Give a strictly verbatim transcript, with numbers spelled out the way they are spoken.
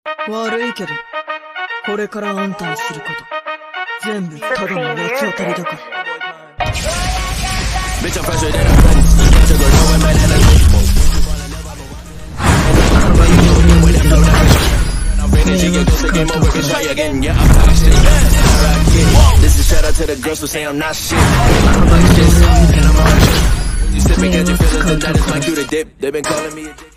悪いけど、これからあんたにすること、全部ただの八つ当たりだから。Bitch, I'm frustrated, I'm ready. You can't take a low and man, and I know. I'm ready to get close to game over, try again, yeah, I'm not shit. This is shout out to the girls who say I'm not shit. You sipping, catch your feelings, and that is my cue to dip. They've been calling me a